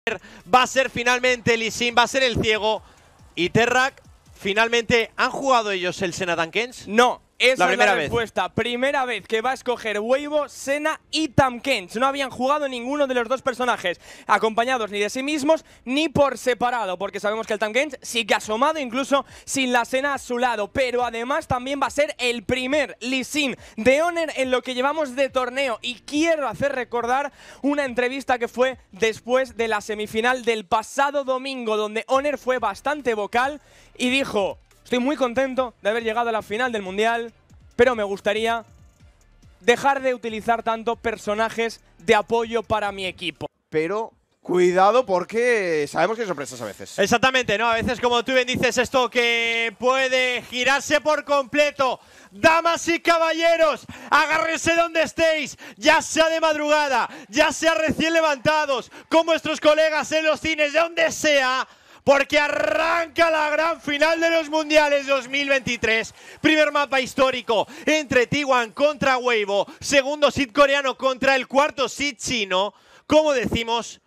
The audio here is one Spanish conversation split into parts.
Va a ser finalmente Lee Sin, va a ser el ciego. Y Terrak, finalmente, ¿han jugado ellos el Senna Tankens? No. Esa La primera es la respuesta. Primera vez que va a escoger Weibo, Senna y Tahm Kench. No habían jugado ninguno de los dos personajes acompañados ni de sí mismos ni por separado, porque sabemos que el Tahm Kench sí que ha asomado incluso sin la Senna a su lado. Pero además también va a ser el primer Lee Sin de Honor en lo que llevamos de torneo. Y quiero hacer recordar una entrevista que fue después de la semifinal del pasado domingo, donde Honor fue bastante vocal y dijo: estoy muy contento de haber llegado a la final del Mundial, pero me gustaría dejar de utilizar tanto personajes de apoyo para mi equipo. Pero cuidado porque sabemos que hay sorpresas a veces. Exactamente, ¿no? A veces, como tú bien dices, esto que puede girarse por completo. Damas y caballeros, agárrense donde estéis, ya sea de madrugada, ya sea recién levantados, con vuestros colegas en los cines, de donde sea. Porque arranca la gran final de los Mundiales 2023. Primer mapa histórico entre T1 contra Weibo. Segundo seed coreano contra el cuarto seed chino. Como decimos,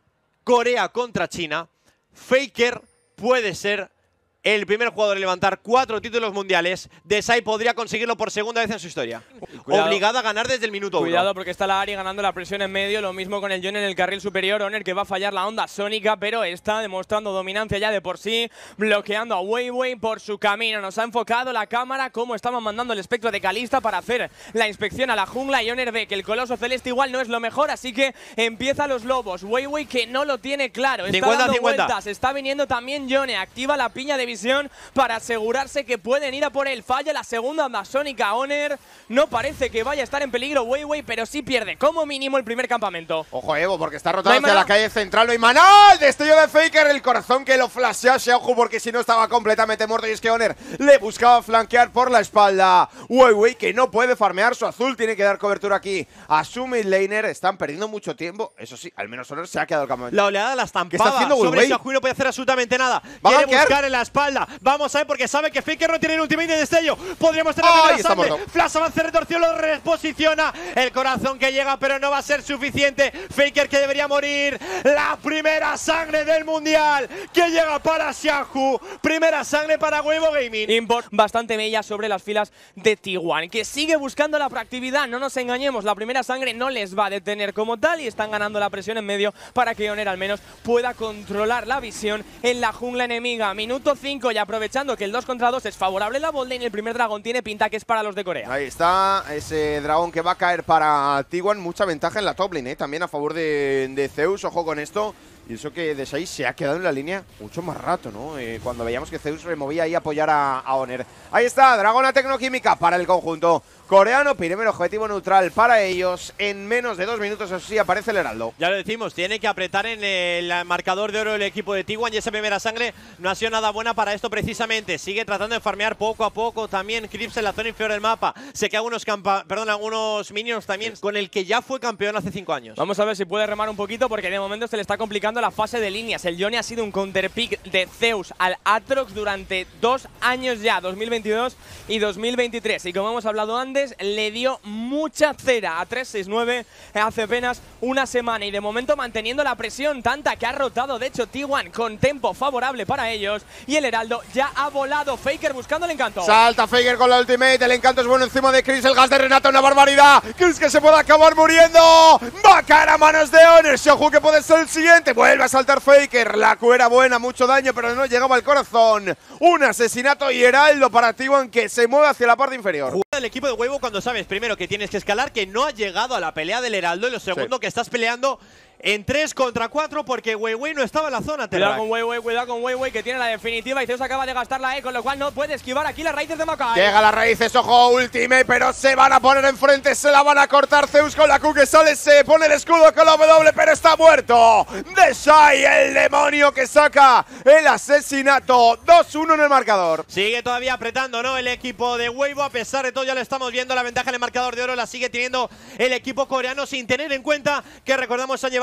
Corea contra China. Faker puede ser el primer jugador en levantar 4 títulos mundiales. Desai podría conseguirlo por segunda vez en su historia. Cuidado. Obligado a ganar desde el minuto 1. Cuidado porque está la Ari ganando la presión en medio. Lo mismo con el John en el carril superior. Honor que va a fallar la onda sónica, pero está demostrando dominancia ya de por sí, bloqueando a Weiwei por su camino. Nos ha enfocado la cámara cómo estaban mandando el espectro de Kalista para hacer la inspección a la jungla. Y Honor ve que el coloso celeste igual no es lo mejor, así que empieza los lobos. Weiwei que no lo tiene claro. Está 50, dando 50. vueltas. Está viniendo también Yone. Activa la piña de visión para asegurarse que pueden ir a por él. Falla la segunda onda sónica. Honor no parece que vaya a estar en peligro Weiwei, pero sí pierde como mínimo el primer campamento. Ojo, Evo, porque está rotado No hay hacia la mana. calle central. No hay mana. ¡El destello de Faker! El corazón que lo flashea Xiaohu porque si no estaba completamente muerto. Y es que Honor le buscaba flanquear por la espalda. Weiwei que no puede farmear su azul. Tiene que dar cobertura aquí a su mid laner. Están perdiendo mucho tiempo. Eso sí, al menos Honor se ha quedado el campamento. La oleada la ¿Qué está estampaba haciendo sobre Weiwei? Xiaohu, no puede hacer absolutamente nada. ¿Va a Quiere gankear? buscar en la espalda. Vamos a ver porque sabe que Faker no tiene el ultimate de destello. Podríamos tener ¡Ay, la primera está sangre. muerto! Flash avance retorció, lo reposiciona. El corazón que llega, pero no va a ser suficiente. Faker que debería morir. La primera sangre del mundial que llega para Xiaohu. Primera sangre para Weibo Gaming. Import bastante bella sobre las filas de T1, que sigue buscando la proactividad. No nos engañemos, la primera sangre no les va a detener como tal y están ganando la presión en medio para que Honor al menos pueda controlar la visión en la jungla enemiga. Minuto 5 y aprovechando que el 2 contra 2 es favorable en la botlane, el primer dragón tiene pinta que es para los de Corea. Ahí está ese dragón que va a caer para T1. Mucha ventaja en la top lane, también a favor de Zeus. Ojo con esto. Y eso que Desai se ha quedado en la línea mucho más rato, ¿no? Cuando veíamos que Zeus removía ahí a apoyar a Honor. Ahí está, Dragona Tecnoquímica para el conjunto coreano. Primer objetivo neutral para ellos. En menos de 2 minutos, eso sí, aparece el Heraldo. Ya lo decimos, tiene que apretar en el marcador de oro el equipo de T1 y esa primera sangre no ha sido nada buena para esto precisamente. Sigue tratando de farmear poco a poco también Crips en la zona inferior del mapa. Se queda algunos minions también con el que ya fue campeón hace 5 años. Vamos a ver si puede remar un poquito porque de momento se le está complicando la fase de líneas. El Yone ha sido un counterpick de Zeus al Aatrox durante 2 años ya, 2022 y 2023. Y como hemos hablado antes, le dio mucha cera a 369 hace apenas una semana. Y de momento manteniendo la presión tanta que ha rotado, de hecho, T1 con tempo favorable para ellos. Y el Heraldo ya ha volado. Faker buscando el encanto. Salta Faker con la ultimate. El encanto es bueno encima de Chris. El gas de Renato, una barbaridad. Chris que se puede acabar muriendo. Va a caer a manos de Honor. Xiaohu que puede ser el siguiente. Vuelve a saltar Faker. La Q era buena, mucho daño, pero no llegaba al corazón. Un asesinato y Heraldo para T1 que se mueve hacia la parte inferior. Jugada del equipo de Weibo cuando sabes primero que tienes que escalar, que no ha llegado a la pelea del Heraldo, y lo segundo que estás peleando en 3 contra 4 porque Weiwei no estaba en la zona. Cuidado con Weiwei que tiene la definitiva y Zeus acaba de gastar la E, con lo cual no puede esquivar aquí las raíces de Makai. Llega a las raíces, ojo, ultimate, pero se van a poner enfrente, se la van a cortar. Zeus con la Q que sale, se pone el escudo con la W, pero está muerto. Desai, el demonio que saca el asesinato. 2-1 en el marcador. Sigue todavía apretando, ¿no? El equipo de Weibo, a pesar de todo ya lo estamos viendo, la ventaja en el marcador de oro la sigue teniendo el equipo coreano, sin tener en cuenta que, recordamos, ha llevado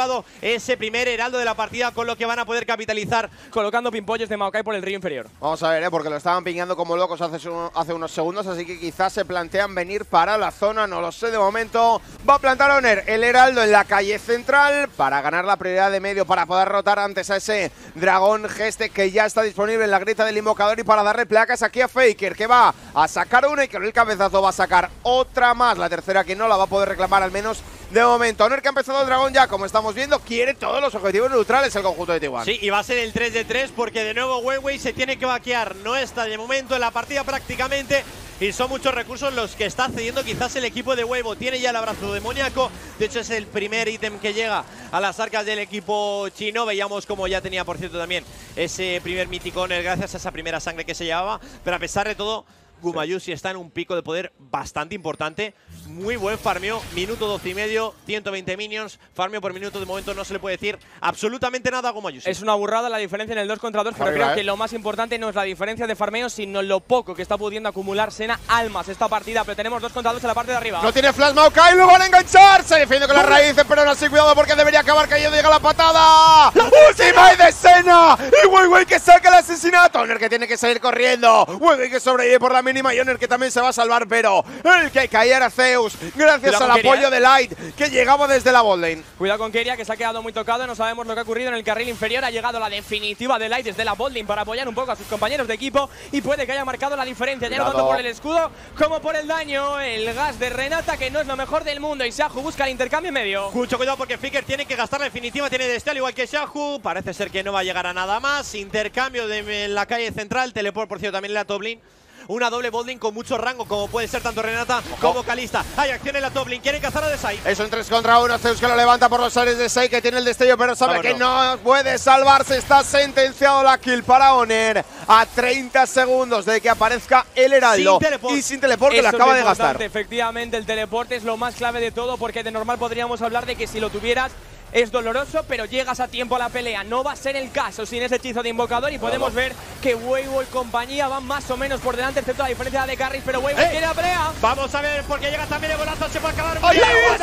colocado ese primer heraldo de la partida, con lo que van a poder capitalizar. Colocando pimpollos de Maokai por el río inferior. Vamos a ver, porque lo estaban piñando como locos hace unos segundos, así que quizás se plantean venir para la zona, no lo sé de momento. Va a plantar Oner el heraldo en la calle central para ganar la prioridad de medio, para poder rotar antes a ese dragón geste que ya está disponible en la grieta del invocador y para darle placas aquí a Faker, que va a sacar una y con el cabezazo va a sacar otra más, la tercera que no la va a poder reclamar al menos de momento. Oner, que ha empezado el dragón ya, como estamos viendo, quiere todos los objetivos neutrales el conjunto de T1. Sí, y va a ser el 3 de 3 porque de nuevo Weiwei se tiene que vaquear. No está de momento en la partida prácticamente y son muchos recursos los que está cediendo quizás el equipo de Weibo. Tiene ya el abrazo demoníaco, de hecho es el primer ítem que llega a las arcas del equipo chino. Veíamos como ya tenía, por cierto, también ese primer mítico Oner gracias a esa primera sangre que se llevaba, pero a pesar de todo Gumayusi está en un pico de poder bastante importante. Muy buen farmeo, minuto 12 y medio, 120 minions, farmeo por minuto. De momento no se le puede decir absolutamente nada a Gumayusi. Es una burrada la diferencia en el 2 contra 2, pero creo que lo más importante no es la diferencia de farmeo, sino lo poco que está pudiendo acumular Senna almas esta partida. Pero tenemos 2 contra 2 en la parte de arriba. No tiene flash Maokai, lo van a enganchar. Se defiende con las raíces, pero no así, cuidado porque debería acabar cayendo. Llega la patada. ¡Última de Senna! Y Weiwei que saca el asesinato. Oner que tiene que salir corriendo. Weiwei que sobrevive por la mínima y Oner que también se va a salvar, pero el que caía era Zeus, gracias al apoyo de Light, que llegaba desde la botlane. Cuidado con Keria, que se ha quedado muy tocado. No sabemos lo que ha ocurrido en el carril inferior. Ha llegado la definitiva de Light desde la botlane para apoyar un poco a sus compañeros de equipo y puede que haya marcado la diferencia, ya no tanto por el escudo como por el daño. El gas de Renata, que no es lo mejor del mundo, y Shahu busca el intercambio en medio. Mucho cuidado porque Faker tiene que gastar la definitiva, tiene Destel igual que Shahu. Parece ser que no va a llegar a nada más. Intercambio en la calle central, teleport por cierto también en la top lane. Una doble botlane con mucho rango, como puede ser tanto Renata como Kalista. Hay acción en la top lane, quieren cazar a Desai. Es un 3 contra 1, Zeus que lo levanta por los aires de Desai, que tiene el destello, pero sabe que no puede salvarse. Está sentenciado la kill para Oner a 30 segundos de que aparezca el heraldo. Y sin teleport, que le acaba de gastar. Efectivamente, el teleporte es lo más clave de todo, porque de normal podríamos hablar de que si lo tuvieras es doloroso, pero llegas a tiempo a la pelea. No va a ser el caso sin ese hechizo de invocador y podemos ver que Weibo y compañía van más o menos por delante, excepto la diferencia de carries, pero Weibo quiere la pelea. Vamos a ver, porque llega también el bolazo, se puede acabar. ¡Oye, es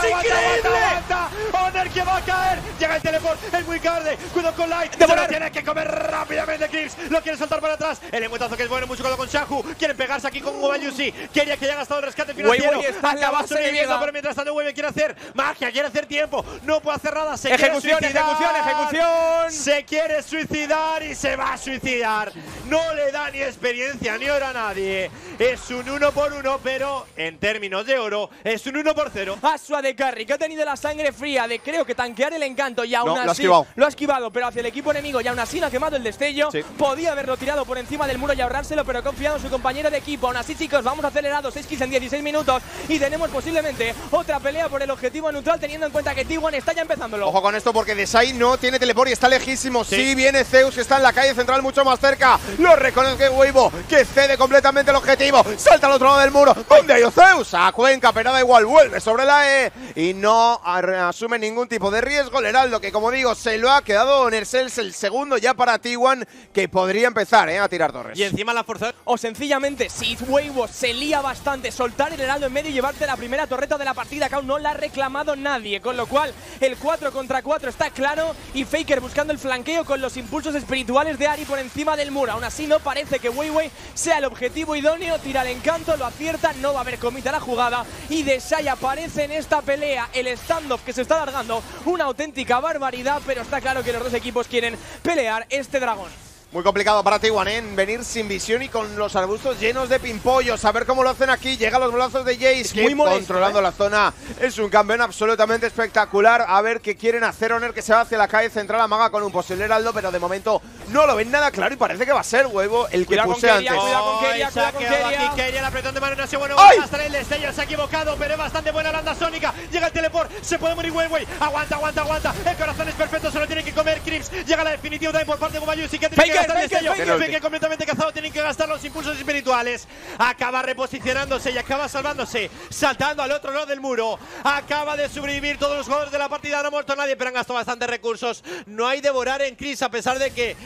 increíble! Oner que va a caer, llega el teleport, es muy tarde. Cuidado con Light, se lo tiene que comer rápidamente Clips, lo quiere soltar para atrás. El encuentazo que es bueno, mucho cuidado con Shahu. Quieren pegarse aquí con Gumayusi. Quería que ya ha gastado el rescate financiero. Acaba sobreviviendo, pero mientras tanto Weibo quiere hacer magia, quiere hacer tiempo. No puede hacer nada. Ejecución. Se quiere suicidar y se va a suicidar. No le da ni experiencia ni oro a nadie. Es un 1 por 1, pero en términos de oro es un 1 por 0. Asua de carry, que ha tenido la sangre fría de creo que tanquear el encanto y aún así lo ha esquivado, pero hacia el equipo enemigo y aún así no ha quemado el destello. Podía haberlo tirado por encima del muro y ahorrárselo, pero ha confiado en su compañero de equipo. Aún así, chicos, vamos acelerados, 6 kills en 16 minutos y tenemos posiblemente otra pelea por el objetivo neutral, teniendo en cuenta que T1 está ya empezándolo. Ojo con esto porque Desai no tiene teleport y está lejísimo. Sí viene Zeus, que está en la calle central mucho más cerca. Lo reconoce Weibo, que cede completamente el objetivo. Salta al otro lado del muro. ¿Dónde ha ido Zeus? A Cuenca, pero da igual, vuelve sobre la E y no asume ningún tipo de riesgo. El heraldo, que como digo, se lo ha quedado Onersels, el segundo ya para T1, que podría empezar a tirar torres. Y encima la fuerza. O sencillamente, si Weibo se lía bastante, soltar el heraldo en medio y llevarte la primera torreta de la partida, que aún no la ha reclamado nadie. Con lo cual, el 4 contra 4 está claro y Faker buscando el flanqueo con los impulsos espirituales de Ahri por encima del muro. Aún así no parece que Weiwei sea el objetivo idóneo. Tira el encanto, lo acierta, no va a haber comida a la jugada y Desai aparece en esta pelea. El standoff que se está alargando, una auténtica barbaridad, pero está claro que los dos equipos quieren pelear este dragón. Muy complicado para T1, en venir sin visión y con los arbustos llenos de pimpollos. A ver cómo lo hacen aquí. Llegan los brazos de Jace, que muy molesto, controlando la zona. Es un campeón absolutamente espectacular. A ver qué quieren hacer. Oner, que se va hacia la calle central, amaga con un posible heraldo, pero de momento no lo ven nada claro y parece que va a ser Weibo el que puse antes. Cuidado con Keria, se ha quedado aquí Keria, el apretón de mano no ha sido bueno. Hasta el destello, se ha equivocado, pero es bastante buena la onda sónica. Llega el teleport, se puede morir Weiwei. Aguanta. El corazón es perfecto, se lo tiene que comer Crips. Llega la definitiva también por parte de Gumayusi, que tiene que gastar el destello. Faker completamente cazado, tienen que gastar los impulsos espirituales. Acaba reposicionándose y acaba salvándose, saltando al otro lado del muro. Acaba de sobrevivir todos los jugadores de la partida, no ha muerto nadie, pero han gastado bastantes recursos. No hay devorar en Chris, a pesar de que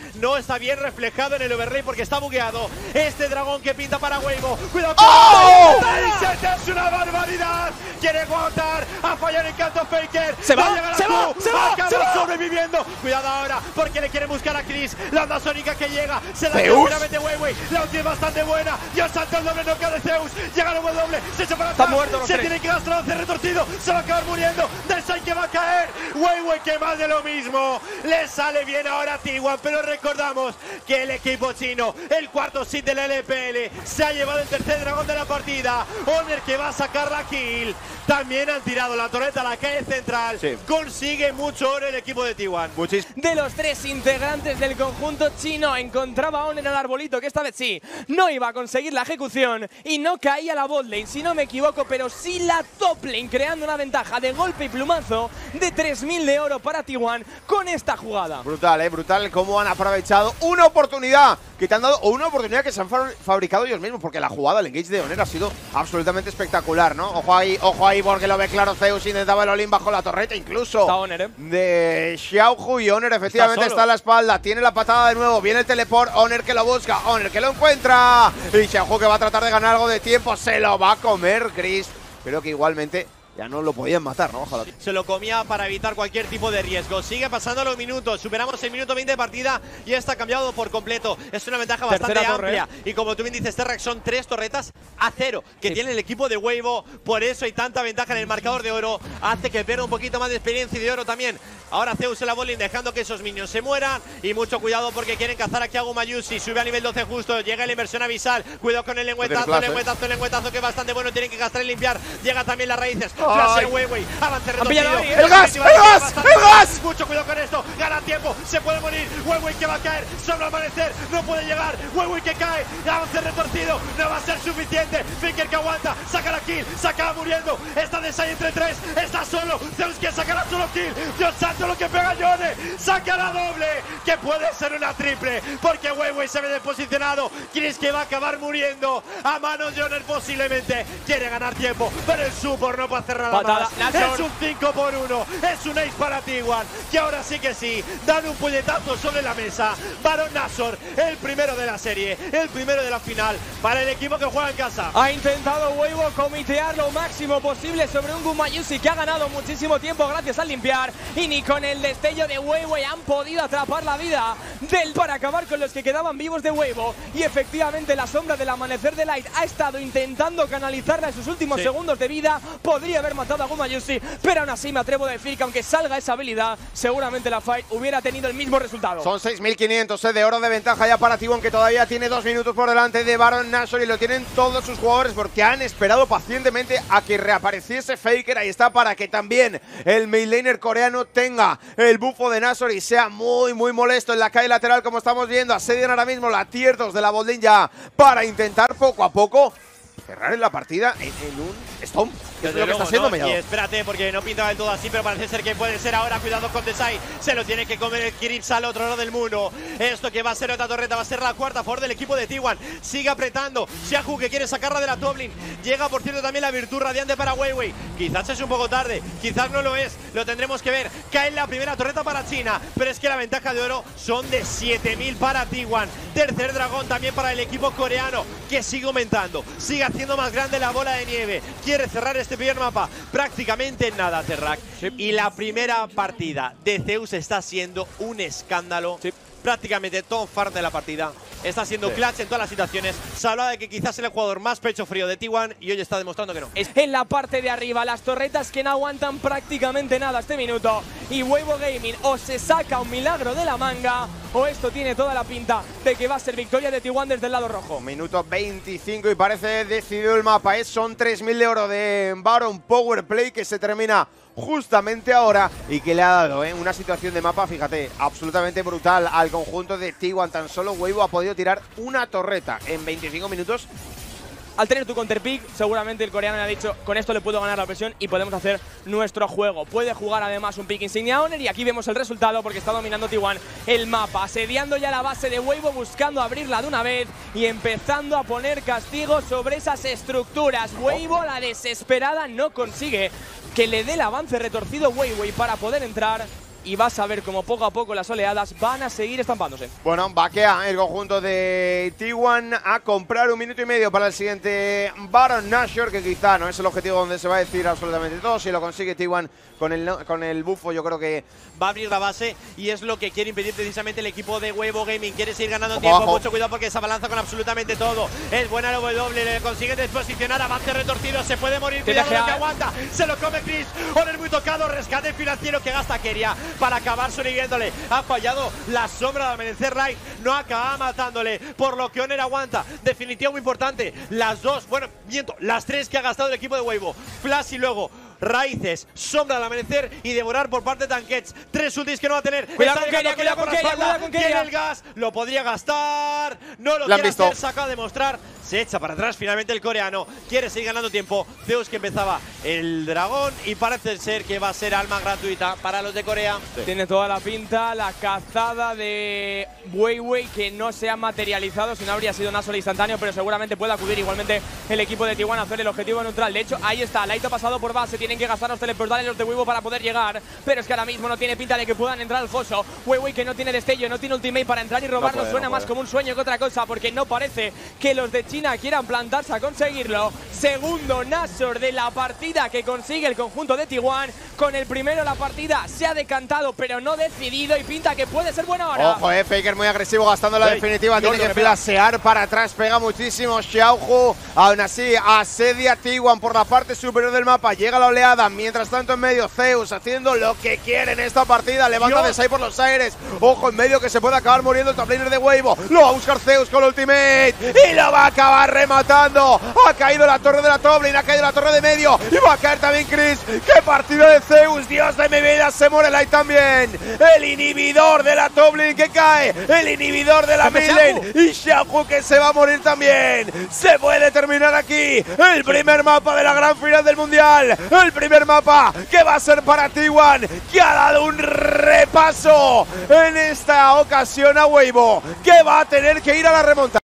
no está bien reflejado en el overlay porque está bugueado. Este dragón que pinta para Weibo. ¡Cuidado con es una barbaridad! Quiere aguantar, a fallar el canto Faker. Se va, acaba sobreviviendo. Cuidado ahora, porque le quiere buscar a Chris. La onda sónica que llega, se la queda finalmente Weiwei. La ulti es bastante buena. Y el salto el doble noqueo de Zeus. Llega el doble, se echa para atrás. Se tiene que gastar el retorcido. Se va a acabar muriendo. Desai que va a caer. Weiwei que más de lo mismo. Le sale bien ahora a T1, pero recordamos que el equipo chino, el cuarto seed de la LPL, se ha llevado el tercer dragón de la partida. Oner que va a sacar la kill. También han tirado la torreta a la calle central. Consigue mucho oro el equipo de T1. De los tres integrantes del conjunto chino, encontraba a Oner el arbolito, que esta vez sí, no iba a conseguir la ejecución y no caía la botlane, si no me equivoco, pero sí la top lane, creando una ventaja de golpe y plumazo de 3000 de oro para T1 con esta jugada. Brutal, brutal cómo han aprovechado una oportunidad que te han dado, o una oportunidad que se han fabricado ellos mismos, porque la jugada, el engage de Oner ha sido absolutamente espectacular, ¿no? Ojo ahí, porque lo ve claro Zeus, intentaba el all-in bajo la torreta, incluso está Oner, de Xiaohu, y Oner efectivamente está a la espalda, tiene la patada de nuevo, viene el teleport, Oner que lo busca, Oner que lo encuentra, y Xiaohu que va a tratar de ganar algo de tiempo, se lo va a comer Chris. Creo que igualmente ya no lo podían matar, ¿no? Ojalá. Se lo comía para evitar cualquier tipo de riesgo. Sigue pasando los minutos. Superamos el minuto 20 de partida y está cambiado por completo. Es una ventaja bastante amplia. Y como tú bien dices, Terrax, son 3 torretas a 0 que tiene el equipo de Weibo. Por eso hay tanta ventaja en el marcador de oro. Hace que pierda un poquito más de experiencia y de oro también. Ahora Zeus en la bowling dejando que esos minions se mueran. Y mucho cuidado porque quieren cazar aquí a Gumayusi. Sube a nivel 12 justo. Llega la inversión abisal. Cuidado con el lengüetazo, que es bastante bueno. Tienen que gastar y limpiar. Llega también las raíces. Flash en Weiwei. Avance retorcido. ¡El gas! Mucho cuidado con esto. Gana tiempo. Se puede morir. Weiwei que va a caer. Solo amanecer. No puede llegar. Weiwei que cae. Avance retorcido. No va a ser suficiente. Faker que aguanta. Saca la kill. Se acaba muriendo. Está Desai entre 3. Está solo. Zeus que saca la solo kill. Dios santo lo que pega Yone. Saca la doble. Que puede ser una triple. Porque Weiwei se ve desposicionado. Chris que va a acabar muriendo. A manos de Yone posiblemente. Quiere ganar tiempo. Pero el support no puede hacer nada más. Es un 5-1, es un ace para T1, que ahora sí que sí, dan un puñetazo sobre la mesa. Baron Nashor, el primero de la serie, el primero de la final, para el equipo que juega en casa. Ha intentado Weibo comitear lo máximo posible sobre un Gumayusi que ha ganado muchísimo tiempo gracias al limpiar, y ni con el destello de Weibo han podido atrapar la vida del para acabar con los que quedaban vivos de Weibo. Y efectivamente la sombra del amanecer de Light ha estado intentando canalizarla en sus últimos segundos de vida. Podría haber matado a Gumayusi, pero aún así me atrevo a decir que aunque salga esa habilidad, seguramente la fight hubiera tenido el mismo resultado. Son 6.500 de oro de ventaja ya para T1, que todavía tiene 2 minutos por delante de Baron Nashor, y lo tienen todos sus jugadores porque han esperado pacientemente a que reapareciese Faker. Ahí está, para que también el midlaner coreano tenga el bufo de Nashor y sea muy molesto en la calle lateral, como estamos viendo. Asedian ahora mismo la tier 2 de la botlane ya para intentar poco a poco cerrar en la partida en un Stomp, que es lo que está haciendo Mellado. Y espérate, porque no pintaba del todo así, pero parece ser que puede ser ahora. Cuidado con Desai, se lo tiene que comer el Krips al otro lado del mundo. Esto que va a ser otra torreta, va a ser la cuarta a favor del equipo de T1. Sigue apretando, Xiaohu que quiere sacarla de la toplane. Llega, por cierto, también la virtud radiante para Weiwei. Quizás es un poco tarde, quizás no lo es, lo tendremos que ver. Cae la primera torreta para China, pero es que la ventaja de oro son de 7000 para T1. Tercer dragón también para el equipo coreano, que sigue aumentando, sigue haciendo más grande la bola de nieve. Quiere cerrar este primer mapa prácticamente en nada, Terrac. Y la primera partida de Zeus está siendo un escándalo. Prácticamente todo farm de la partida. Está siendo clutch en todas las situaciones. Se hablaba de que quizás era el jugador más pecho frío de T1 y hoy está demostrando que no. En la parte de arriba, las torretas que no aguantan prácticamente nada este minuto. Y Weibo Gaming o se saca un milagro de la manga, o esto tiene toda la pinta de que va a ser victoria de T1 desde el lado rojo. Minuto 25 y parece decidido el mapa. Son 3000 de oro de Baron Powerplay, que se termina justamente ahora y que le ha dado una situación de mapa, fíjate, absolutamente brutal al conjunto de T1. Tan solo Weibo ha podido tirar una torreta en 25 minutos. Al tener tu counterpick, seguramente el coreano le ha dicho, con esto le puedo ganar la presión y podemos hacer nuestro juego. Puede jugar además un pick insignia Oner, y aquí vemos el resultado porque está dominando T1 el mapa, asediando ya la base de Weibo, buscando abrirla de una vez y empezando a poner castigos sobre esas estructuras. Weibo, la desesperada, no consigue que le dé el avance retorcido Weibo para poder entrar. y vas a ver como poco a poco las oleadas van a seguir estampándose. Bueno, vaquea el conjunto de T1 a comprar 1 minuto y medio para el siguiente Baron Nashor, que quizá no es el objetivo donde se va a decir absolutamente todo. Si lo consigue T1 con el bufo, yo creo que va a abrir la base y es lo que quiere impedir precisamente el equipo de Weibo Gaming. Quiere seguir ganando tiempo, mucho cuidado porque se abalanza con absolutamente todo. Es buena el W, le consigue desposicionar, avance retorcido, se puede morir, cuidado lo que aguanta, se lo come Chris. Honor muy tocado, rescate financiero que gasta Keria para acabar sobreviviéndole. Ha fallado la sombra de Amanecer Rai, no acaba matándole, por lo que Honor aguanta. Definitivo muy importante, las dos, bueno, miento, las tres que ha gastado el equipo de Weibo. Flash y luego Raíces, sombra del amanecer y devorar por parte de Tankets. 3 ultis que no va a tener. Cuidado con Keria, cuidado con Keria. Tiene el gas, lo podría gastar. No lo quiere hacer, se acaba de mostrar. Se echa para atrás finalmente el coreano. Quiere seguir ganando tiempo. Zeus que empezaba el dragón y parece ser que va a ser alma gratuita para los de Corea. Sí. Tiene toda la pinta, la cazada de Weiwei que no se ha materializado, si no habría sido Nashor instantáneo, pero seguramente puede acudir igualmente el equipo de T1 a hacer el objetivo neutral. De hecho, ahí está, Light ha pasado por base, tienen que gastar los teleportales los de Weibo para poder llegar, pero es que ahora mismo no tiene pinta de que puedan entrar al foso. Weiwei que no tiene destello, no tiene ultimate para entrar y robarlo, suena más como un sueño que otra cosa, porque no parece que los de China quieran plantarse a conseguirlo. Segundo Nashor de la partida que consigue el conjunto de T1. Con el primero la partida se ha decantado, pero no decidido y pinta que puede ser buena ahora. Ojo, Faker muy agresivo gastando la definitiva, tiene que flashear para atrás, pega muchísimo Xiaohu. Aún así, asedia T1 por la parte superior del mapa, llega la oleada, mientras tanto en medio Zeus haciendo lo que quiere en esta partida, levanta de 6 por los aires. Ojo en medio que se puede acabar muriendo el top laner de Weibo, lo va a buscar Zeus con el ultimate y lo va a acabar rematando. Ha caído la torre de la top lane, ha caído la torre de medio y va a caer también Chris. ¡Qué partida de Zeus! Dios de mi vida, se muere Light también. El inhibidor de la top lane que cae, el inhibidor de la mid lane y Xiaohu que se va a morir también. Se puede terminar aquí el primer mapa de la gran final del mundial, el primer mapa que va a ser para T1, que ha dado un repaso en esta ocasión a Weibo, que va a tener que ir a la remontada.